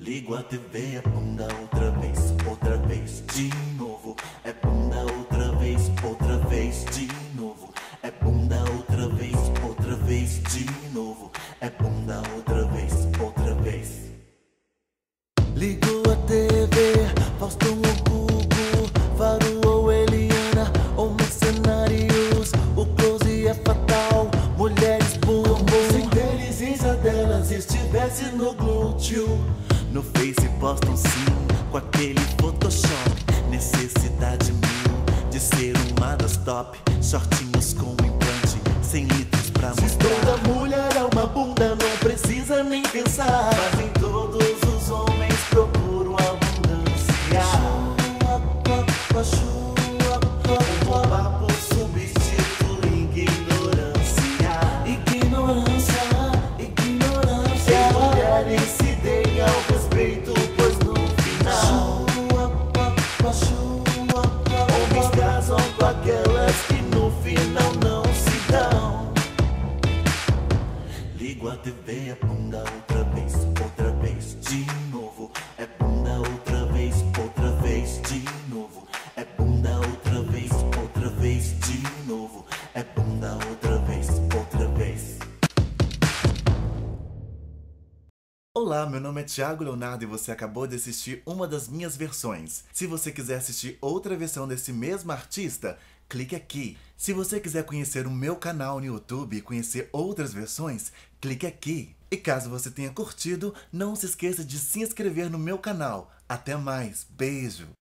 Ligo a TV, é bunda outra vez, de novo. É bunda outra vez, de novo. É bunda outra vez, de novo. É bunda outra vez. Ligo a TV, Faustão ou Gugu, Faro ou Eliana, ou Mercenários. O close é fatal, mulheres bumbum. Se a inteligência delas estivesse no glúteo. No Face postam sim, com aquele Photoshop. Necessidade mil de ser uma das top. Shortinhos com implante, 100 litros pra mostrar. Se toda mulher é uma bunda, não precisa nem pensar. Mas em todos os homens procuram abundância. Um papo substitui ignorância. Ignorância. Mulheres se deem ao respeito, pois no final homens casam com aquelas que no final não se dão. Ligo a TV, é bunda outra vez, de novo. É bunda outra vez, de novo. É bunda outra vez, de novo. É bunda outra vez. Olá, meu nome é Thiago Leonardo e você acabou de assistir uma das minhas versões. Se você quiser assistir outra versão desse mesmo artista, clique aqui. Se você quiser conhecer o meu canal no YouTube e conhecer outras versões, clique aqui. E caso você tenha curtido, não se esqueça de se inscrever no meu canal. Até mais, beijo!